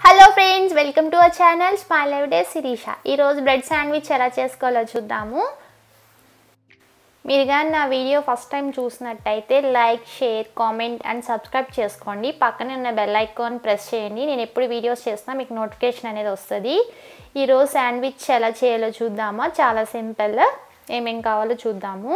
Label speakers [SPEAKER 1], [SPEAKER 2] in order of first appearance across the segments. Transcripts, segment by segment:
[SPEAKER 1] Hello friends, welcome to our channel smile everyday Sirisha. ఈరోజు bread sandwich ఎలా చేసుకోవాలో చూద్దాము. మీరు కానీ నా వీడియో ఫస్ట్ టైం చూసినట్టయితే like, share, comment and subscribe చేసుకోండి. పక్కనే ఉన్న బెల్ ఐకాన్ ప్రెస్ చేయండి. నేను ఎప్పుడు వీడియోస్ చేసినా మీకు నోటిఫికేషన్ అనేది వస్తుంది. ఈరోజు శాండ్విచ్ ఎలా చేయాలో చూద్దామా. చాలా సింపుల్. ఏమేం కావాలో చూద్దాము.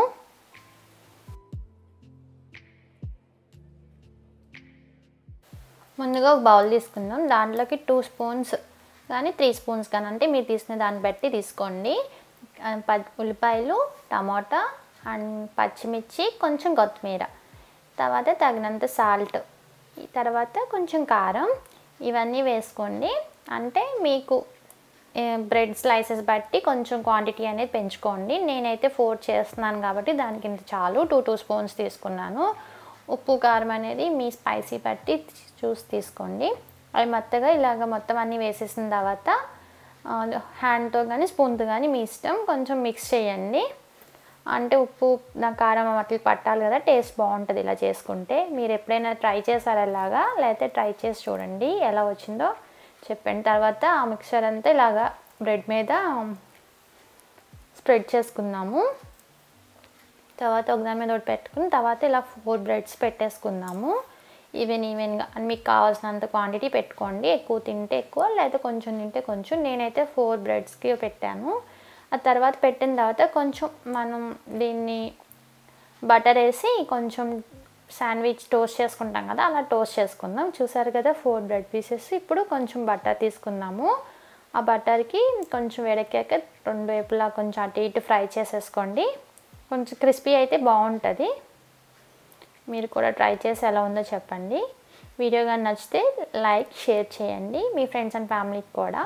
[SPEAKER 1] ముందుగా ఒక బౌల్ తీసుకుందాం. దాంట్లోకి 2 స్పూన్స్ కానీ 3 స్పూన్స్ కానీ అంటే మీరు తీసుకునే దాన్ని బట్టి తీసుకోండి. ఉల్లిపాయలు, టమాటా అండ్ పచ్చిమిర్చి, కొంచెం కొత్తిమీర, తర్వాత తగినంత సాల్ట్, తర్వాత కొంచెం కారం, ఇవన్నీ వేసుకోండి. అంటే మీకు బ్రెడ్ స్లైసెస్ బట్టి కొంచెం క్వాంటిటీ అనేది పెంచుకోండి. నేనైతే 4 చేస్తున్నాను కాబట్టి దానికి ఇంత చాలు. 2 స్పూన్స్ తీసుకున్నాను. ఉప్పు, కారం అనేది మీ స్పైసీ బట్టి చూసి తీసుకోండి. అవి మెత్తగా ఇలాగ మొత్తం అన్నీ వేసేసిన తర్వాత హ్యాండ్తో కానీ స్పూన్తో కానీ మీ ఇష్టం కొంచెం మిక్స్ చేయండి. అంటే ఉప్పు, కారం వాటికి పట్టాలి కదా, టేస్ట్ బాగుంటుంది ఇలా చేసుకుంటే. మీరు ఎప్పుడైనా ట్రై చేశారు అలాగా, లేకపోతే ట్రై చేసి చూడండి ఎలా వచ్చిందో చెప్పండి. తర్వాత ఆ మిక్చర్ అంతా ఇలాగా బ్రెడ్ మీద స్ప్రెడ్ చేసుకుందాము. తర్వాత ఒకదాని మీద ఒకటి పెట్టుకుని తర్వాత ఇలా 4 బ్రెడ్స్ పెట్టేసుకుందాము. ఈవెన్గా మీకు కావాల్సినంత క్వాంటిటీ పెట్టుకోండి. ఎక్కువ తింటే ఎక్కువ, లేకపోతే కొంచెం తింటే కొంచెం. నేనైతే 4 బ్రెడ్స్కి పెట్టాను. ఆ తర్వాత పెట్టిన తర్వాత కొంచెం మనం దీన్ని బటర్ వేసి కొంచెం శాండ్విచ్ టోస్ట్ చేసుకుంటాం కదా, అలా టోస్ట్ చేసుకుందాం. చూసారు కదా 4 బ్రెడ్ పీసెస్. ఇప్పుడు కొంచెం బటర్ తీసుకుందాము. ఆ బటర్కి కొంచెం వేడెక్కాక 2 వైపులా కొంచెం అటు ఇటు ఫ్రై చేసేసుకోండి. కొంచెం క్రిస్పీ అయితే బాగుంటుంది. మీరు కూడా ట్రై చేసి ఎలా ఉందో చెప్పండి. వీడియో కానీ నచ్చితే లైక్, షేర్ చేయండి మీ ఫ్రెండ్స్ అండ్ ఫ్యామిలీకి కూడా.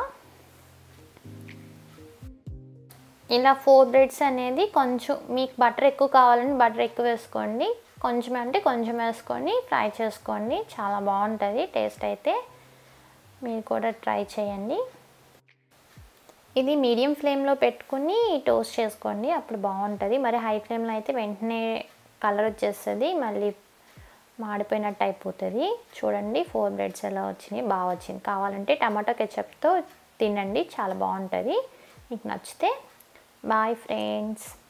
[SPEAKER 1] ఇలా 4 బ్రెడ్స్ అనేది కొంచెం మీకు బటర్ ఎక్కువ కావాలని బటర్ ఎక్కువ వేసుకోండి. కొంచెం అంటే కొంచెం వేసుకొని ఫ్రై చేసుకోండి. చాలా బాగుంటుంది టేస్ట్ అయితే. మీరు కూడా ట్రై చేయండి. ఇది మీడియం ఫ్లేమ్లో పెట్టుకుని టోస్ట్ చేసుకోండి, అప్పుడు బాగుంటుంది. మరి హై ఫ్లేమ్లో అయితే వెంటనే కలర్ వచ్చేస్తుంది, మళ్ళీ మాడిపోయినట్టు అయిపోతుంది. చూడండి 4 బ్రెడ్స్ ఎలా వచ్చినాయి, బాగా వచ్చింది. కావాలంటే టమాటో కెచప్తో తినండి, చాలా బాగుంటుంది. మీకు నచ్చితే. Bye friends.